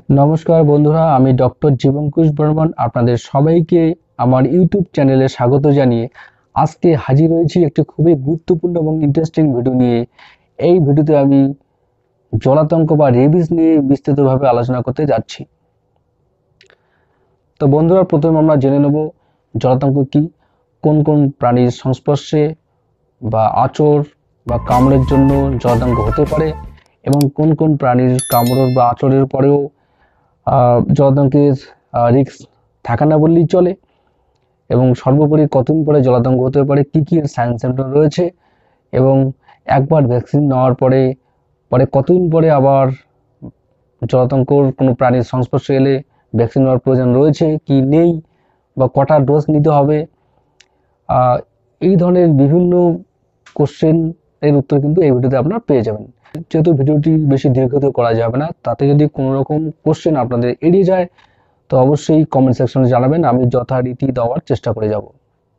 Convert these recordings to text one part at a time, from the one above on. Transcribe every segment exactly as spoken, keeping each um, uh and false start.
নমস্কার বন্ধুরা, আমি ডক্টর জীবঙ্কুশ বর্মন আপনাদের সবাইকে আমার ইউটিউব চ্যানেলে স্বাগত জানিয়ে আজকে হাজির হয়েছি একটি খুবই গুরুত্বপূর্ণ এবং ইন্টারেস্টিং ভিডিও নিয়ে। এই ভিডিওতে আমি জলাতঙ্ক বা রেবিস নিয়ে বিস্তারিতভাবে আলোচনা করতে যাচ্ছি। তো বন্ধুরা, প্রথমে আমরা জেনে নেব জলাতঙ্ক কি, কোন কোন প্রাণীর সংস্পর্শে বা আঁচড় বা কামড়ের জন্য জলাতঙ্ক হতে পারে এবং কোন কোন প্রাণীর কামড় বা আঁচড়ের পরেও জলাতঙ্কের রিস্ক থাকে না বললেই চলে, এবং সর্বোপরি কতদিন পরে জলাতঙ্ক হতে পারে, কী কী সাইন সিমটম রয়েছে, এবং একবার ভ্যাকসিন নেওয়ার পরে পরে কতদিন পরে আবার জলাতঙ্কর কোনো প্রাণীর সংস্পর্শে এলে ভ্যাকসিন নেওয়ার প্রয়োজন রয়েছে কি নেই, বা কটা ডোজ নিতে হবে, এই ধরনের বিভিন্ন কোশ্চেন এর উত্তর কিন্তু এই ভিডিওতে আপনারা পেয়ে যাবেন। যেহেতু ভিডিওটি বেশি দীর্ঘত করা যাবে না, তাতে যদি কোনো রকম কোশ্চেন আপনাদের এড়িয়ে যায় তো অবশ্যই কমেন্ট সেকশনে জানাবেন, আমি যথারীতি দেওয়ার চেষ্টা করে যাব।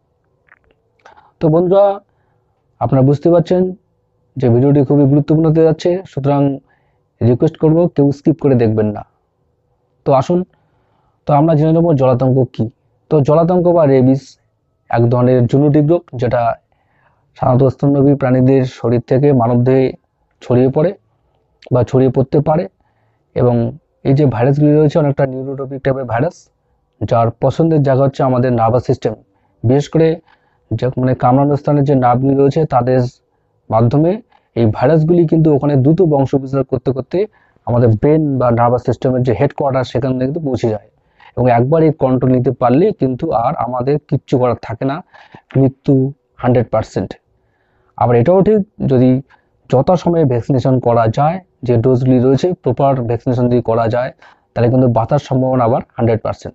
তো বন্ধুরা, আপনারা বুঝতে পারছেন যে ভিডিওটি খুবই গুরুত্বপূর্ণ হতে যাচ্ছে, সুতরাং রিকোয়েস্ট করব কেউ স্কিপ করে দেখবেন না। তো আসুন, তো আমরা জেনে নেব জলাতঙ্ক কি। তো জলাতঙ্ক বা রেবিস এক ধরনের জুনোটিক রোগ, যেটা সাধারণত স্তন্যপায়ী প্রাণীদের শরীর থেকে মানবদেহে ছড়িয়ে পড়ে বা ছড়িয়ে পড়তে পারে, এবং এই যে ভাইরাসগুলি রয়েছে অনেকটা নিউরোটপিক টাইপের ভাইরাস, যার পছন্দের জায়গা হচ্ছে আমাদের নার্ভাস সিস্টেম। বিশেষ করে মানে কামড়ানো স্থানের যে নার্ভগুলি রয়েছে তাদের মাধ্যমে এই ভাইরাসগুলি কিন্তু ওখানে দ্রুত বংশ বিস্তার করতে করতে আমাদের ব্রেন বা নার্ভাস সিস্টেমের যে হেডকোয়ার্টার সেখানে কিন্তু পৌঁছে যায়, এবং একবার এই কন্ট্রোল নিতে পারলে কিন্তু আর আমাদের কিচ্ছু করার থাকে না, মৃত্যু হান্ড্রেড পার্সেন্ট। আবার এটাও ঠিক, যদি যথাসময়ে ভ্যাকসিনেশন করা যায়, যে ডোজগুলি রয়েছে প্রপার ভ্যাকসিনেশন যদি করা যায়, তাহলে কিন্তু বাঁচার সম্ভাবনা আবার হান্ড্রেড পার্সেন্ট।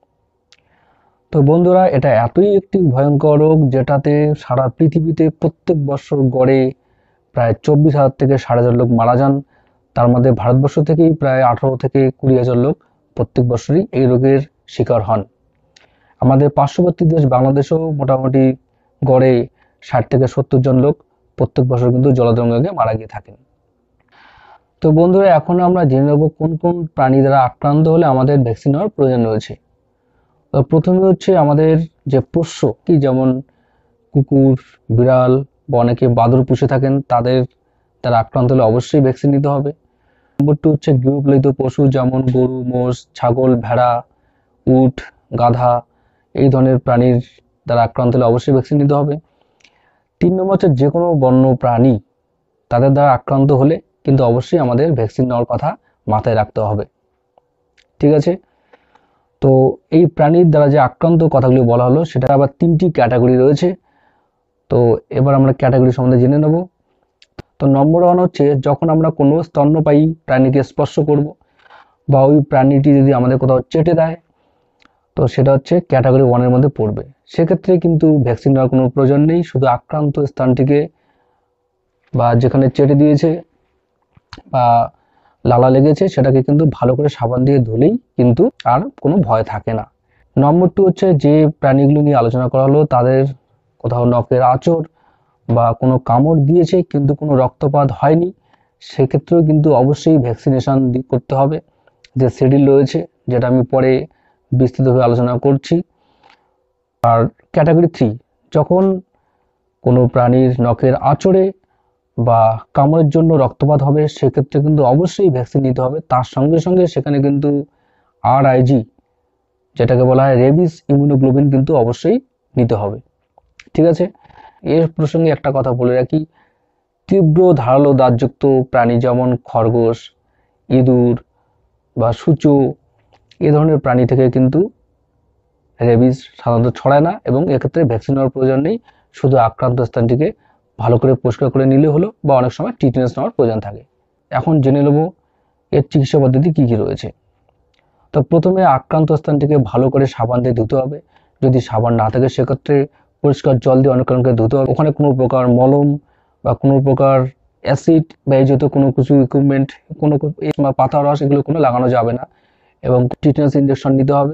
তো বন্ধুরা, এটা এতই একটি ভয়ঙ্কর রোগ যেটাতে সারা পৃথিবীতে প্রত্যেক বছর গড়ে প্রায় চব্বিশ হাজার থেকে সাড়ে হাজার লোক মারা যান। তার মধ্যে ভারতবর্ষ থেকেই প্রায় আঠারো থেকে কুড়ি হাজার লোক প্রত্যেক বছরই এই রোগের শিকার হন। আমাদের পার্শ্ববর্তী দেশ বাংলাদেশেও মোটামুটি গড়ে ষাট থেকে সত্তর জন লোক প্রত্যেক বছর কিন্তু জলাতঙ্কে মারা গিয়ে থাকেন। তো বন্ধুরা, এখন আমরা জেনে নেব কোন কোন প্রাণী দ্বারা আক্রান্ত হলে আমাদের ভ্যাকসিন নেওয়ার প্রয়োজন রয়েছে। তো প্রথমে হচ্ছে আমাদের যে পোষ্য কি, যেমন কুকুর, বিড়াল বা অনেকে বাদুড় পুষে থাকেন, তাদের দ্বারা আক্রান্ত হলে অবশ্যই ভ্যাকসিন নিতে হবে। নম্বর টু হচ্ছে গৃহপালিত পশু, যেমন গরু, মোষ, ছাগল, ভেড়া, উট, গাধা, এই ধরনের প্রাণীর দ্বারা আক্রান্ত হলে অবশ্যই ভ্যাকসিন নিতে হবে। তিন নম্বর হচ্ছে যে কোনো বন্য প্রাণী, তাদের দ্বারা আক্রান্ত হলে কিন্তু অবশ্যই আমাদের ভ্যাকসিন নেওয়ার কথা মাথায় রাখতে হবে। ঠিক আছে, তো এই প্রাণীর দ্বারা যে আক্রান্ত কথাগুলি বলা হলো, সেটা আবার তিনটি ক্যাটাগরি রয়েছে। তো এবার আমরা ক্যাটাগরি সম্বন্ধে জেনে নেব। তো নম্বর ওয়ান হচ্ছে যখন আমরা কোনো স্তন্যপায়ী প্রাণীকে স্পর্শ করব বা ওই প্রাণীটি যদি আমাদের কোথাও চেটে দেয়, তো সেটা হচ্ছে ক্যাটাগরি ওয়ানের মধ্যে পড়বে। সেক্ষেত্রে কিন্তু ভ্যাকসিন নেওয়ার কোনো প্রয়োজন নেই, শুধু আক্রান্ত স্থানটিকে বা যেখানে চেটে দিয়েছে বা লালা লেগেছে সেটাকে কিন্তু ভালো করে সাবান দিয়ে ধুলেই কিন্তু আর কোনো ভয় থাকে না। নম্বর টু হচ্ছে যে প্রাণীগুলো নিয়ে আলোচনা করা হলো, তাদের কোথাও নখের আঁচড় বা কোনো কামড় দিয়েছে কিন্তু কোনো রক্তপাত হয়নি, সেক্ষেত্রেও কিন্তু অবশ্যই ভ্যাকসিনেশন করতে হবে, যে শিডিউল রয়েছে, যেটা আমি পরে বিস্তৃতভাবে আলোচনা করছি। আর ক্যাটাগরি থ্রি, যখন কোনো প্রাণীর নখের আঁচড়ে বা কামড়ের জন্য রক্তপাত হবে, সেক্ষেত্রে কিন্তু অবশ্যই ভ্যাকসিন নিতে হবে। তার সঙ্গে সঙ্গে সেখানে কিন্তু আর আইজি, যেটাকে বলা হয় রেবিস ইমিউনোগ্লোবিন, কিন্তু অবশ্যই নিতে হবে। ঠিক আছে, এর প্রসঙ্গে একটা কথা বলে রাখি, তীব্র ধারালো দাঁতযুক্ত প্রাণী যেমন খরগোশ, ইঁদুর বা সূচো, এ ধরনের প্রাণী থেকে কিন্তু রেবিস সাধারণত ছড়ায় না, এবং এক্ষেত্রে ভ্যাকসিন নেওয়ার প্রয়োজন নেই, শুধু আক্রান্ত স্থানটিকে ভালো করে পরিষ্কার করে নিলে হলো, বা অনেক সময় টিটেনাস নেওয়ার প্রয়োজন থাকে। এখন জেনে নেব এর চিকিৎসা পদ্ধতি কী কী রয়েছে। তো প্রথমে আক্রান্ত স্থানটিকে ভালো করে সাবান দিয়ে ধুতে হবে, যদি সাবান না থাকে সেক্ষেত্রে পরিষ্কার জল দিয়ে অনেক অনেকে ধুতে হবে। ওখানে কোনো প্রকার মলম বা কোনো প্রকার অ্যাসিড বা এই জাতীয় কোনো কিছু ইকুইপমেন্ট, কোনো পাতা রস, এগুলো কোনো লাগানো যাবে না, এবং টিটেনাস ইঞ্জেকশন নিতে হবে।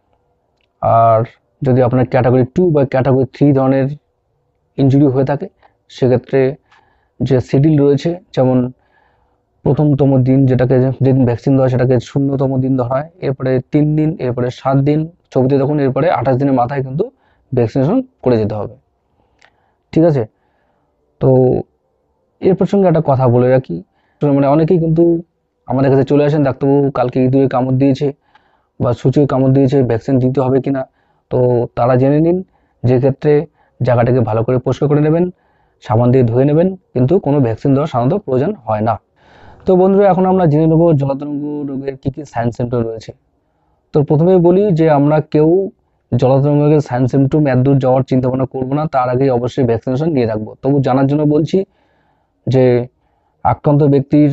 আর যদি আপনার ক্যাটাগরি টু বা ক্যাটাগরি থ্রি ধরনের ইনজুরি হয়ে থাকে, সেক্ষেত্রে যে শিডিউল রয়েছে, যেমন প্রথমতম দিন যেটাকে যেদিন ভ্যাকসিন দেওয়া হয় সেটাকে শূন্যতম দিন ধরা হয়, এরপরে তিন দিন, এরপরে সাত দিন, ছবিতে দেখুন, এরপরে আঠাশ দিনের মাথায় কিন্তু ভ্যাকসিনেশন করে যেতে হবে। ঠিক আছে, তো এর প্রসঙ্গে একটা কথা বলে রাখি, মানে অনেকেই কিন্তু আমাদের কাছে চলে আসেন, ডাক্তারবাবু কালকে ইঁদুরে কামড় দিয়েছে বা সূচকে কামড় দিয়েছে, ভ্যাকসিন দিতে হবে কিনা। তো তারা জেনে নিন, যে ক্ষেত্রে জায়গাটাকে ভালো করে পরিষ্কার করে নেবেন, সাবান দিয়ে ধুয়ে নেবেন, কিন্তু কোনো ভ্যাকসিন দেওয়ার সাধারণত প্রয়োজন হয় না। তো বন্ধুরা, এখন আমরা জেনে নেব জলাতঙ্ক রোগের কী কী সাইন সিমটম রয়েছে। তো প্রথমেই বলি যে আমরা কেউ জলাতঙ্ক রোগের সাইন সিমটম এত দূর যাওয়ার চিন্তা ভাবনা করবো না, তার আগে অবশ্যই ভ্যাকসিনেশন নিয়ে রাখবো। তবু জানার জন্য বলছি যে আক্রান্ত ব্যক্তির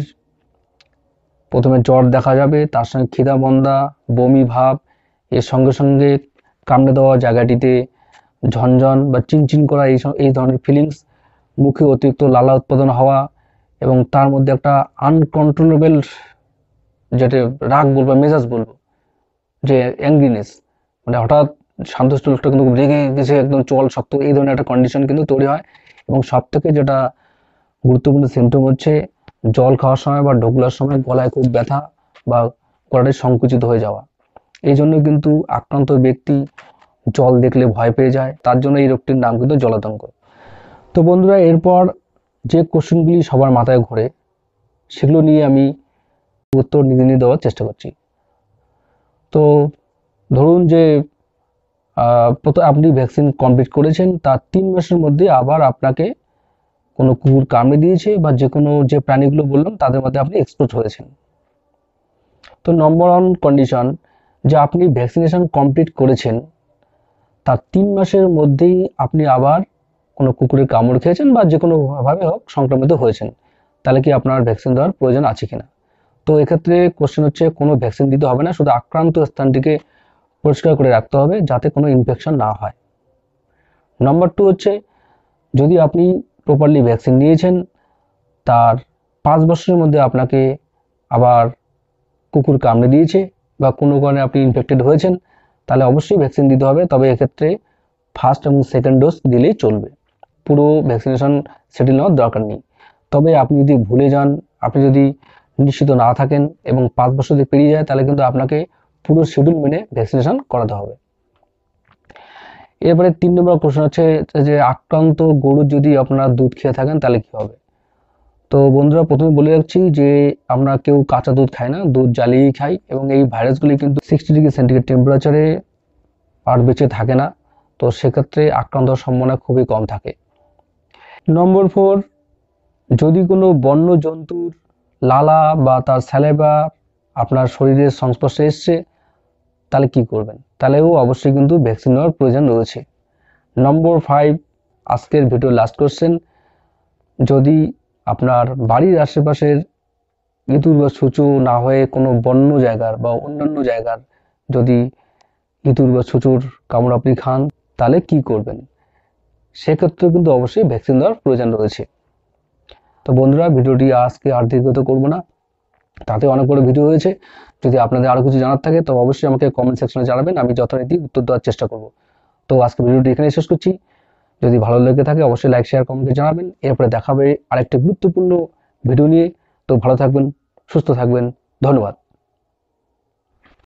প্রথমে জ্বর দেখা যাবে, তার সঙ্গে খিদা মন্দা, বমি ভাব, এর সঙ্গে সঙ্গে কামড়ে দেওয়া জায়গাটিতে ঝনঝন বা চিনচিন করা, এই এই ধরনের ফিলিংস, মুখে অতিরিক্ত লালা উৎপাদন হওয়া, এবং তার মধ্যে একটা আনকন্ট্রোলেবল, যেটা রাগ বলবো, মেজাজ বলবো, যে অ্যাংরিনেস, মানে হঠাৎ শান্তষ্ট লোকটা কিন্তু রেগে গেছে, একদম চল শক্ত, এই ধরনের একটা কন্ডিশন কিন্তু তৈরি হয়। এবং সব থেকে যেটা গুরুত্বপূর্ণ সিমটম হচ্ছে জল খাওয়ার সময় বা ঢোকলার সময় গলায় খুব ব্যথা বা গলাটা সংকুচিত হয়ে যাওয়া। এই জন্য কিন্তু আক্রান্ত ব্যক্তি জল দেখলে ভয় পেয়ে যায়, তার জন্য এই রোগটির নাম কিন্তু জলাতঙ্ক। তো বন্ধুরা, এরপর যে কোশ্চেনগুলি সবার মাথায় ঘোরে সেগুলো নিয়ে আমি উত্তর নিজে নিয়ে দেওয়ার চেষ্টা করছি। তো ধরুন যে প্রথম আপনি ভ্যাকসিন কমপ্লিট করেছেন, তার তিন মাসের মধ্যে আবার আপনাকে কোনো কুকুর কামড়ে দিয়েছে বা যে কোনো যে প্রাণীগুলো বললাম তাদের মধ্যে আপনি এক্সপোজ হয়েছেন। তো নম্বর ওয়ান কন্ডিশন, যে আপনি ভ্যাকসিনেশন কমপ্লিট করেছেন তার তিন মাসের মধ্যেই আপনি আবার কোনো কুকুরের কামড় খেয়েছেন বা যে কোনোভাবে হোক সংক্রমিত হয়েছেন, তাহলে কি আপনার ভ্যাকসিন দেওয়ার প্রয়োজন আছে কিনা। তো এক্ষেত্রে কোশ্চেন হচ্ছে কোনো ভ্যাকসিন দিতে হবে না, শুধু আক্রান্ত স্থানটিকে পরিষ্কার করে রাখতে হবে যাতে কোনো ইনফেকশন না হয়। নম্বর টু হচ্ছে, যদি আপনি প্রপারলি ভ্যাকসিন নিয়েছেন, তার পাঁচ বছরের মধ্যে আপনাকে আবার কুকুর কামড়ে দিয়েছে বা কোনো কারণে আপনি ইনফেক্টেড হয়েছেন, তাহলে অবশ্যই ভ্যাকসিন দিতে হবে। তবে এক্ষেত্রে ফার্স্ট এবং সেকেন্ড ডোজ দিলেই চলবে, পুরো ভ্যাকসিনেশন সেটেল নেওয়ার দরকার নেই। তবে আপনি যদি ভুলে যান, আপনি যদি নিশ্চিত না থাকেন এবং পাঁচ বছর যদি পেরিয়ে যায়, তাহলে কিন্তু আপনাকে পুরো শিডিউল মেনে ভ্যাকসিনেশন করাতে হবে। এরপরে তিন নম্বর প্রশ্ন হচ্ছে যে আক্রান্ত গরুর যদি আপনারা দুধ খেয়ে থাকেন তাহলে কি হবে। তো বন্ধুরা, প্রথমে বলে রাখছি যে আমরা কেউ কাঁচা দুধ খাই না, দুধ জ্বালিয়েই খাই, এবং এই ভাইরাসগুলি কিন্তু সিক্সটি ডিগ্রি সেন্টিগ্রেড টেম্পারেচারে আর বেঁচে থাকে না, তো সেক্ষেত্রে আক্রান্ত হওয়ার সম্ভাবনা খুবই কম থাকে। নম্বর ফোর, যদি কোনো বন্য জন্তুর লালা বা তার স্যালাইভা আপনার শরীরের সংস্পর্শে এসছে, তাহলে কি করবেন, তাহলেও অবশ্যই কিন্তু ভ্যাকসিন নেওয়ার প্রয়োজন রয়েছে। নম্বর ফাইভ, আজকের ভিডিও লাস্ট কোশ্চেন, যদি আপনার বাড়ির আশেপাশের ইঁদুর বা ছুঁচো না হয়ে কোনো বন্য জায়গার বা অন্যান্য জায়গার যদি ইঁদুর বা ছুঁচোর কামড় আপনি খান, তাহলে কি করবেন, সেক্ষেত্রে কিন্তু অবশ্যই ভ্যাকসিন দেওয়ার প্রয়োজন রয়েছে। তো বন্ধুরা, ভিডিওটি আজকে আর দীর্ঘত করবো না, তাতে অনেক বড় ভিডিও হয়েছে। যদি আপনাদের আরও কিছু জানার থাকে তো অবশ্যই আমাকে কমেন্ট সেকশনে জানাবেন, আমি যথারীতি উত্তর দেওয়ার চেষ্টা করব। তো আজকে ভিডিওটি এখানে শেষ করছি। যদি ভালো লেগে থাকে অবশ্যই লাইক শেয়ার কমেন্টে জানাবেন। এরপরে দেখা হবে আরেকটি গুরুত্বপূর্ণ ভিডিও নিয়ে। তো ভালো থাকবেন, সুস্থ থাকবেন, ধন্যবাদ।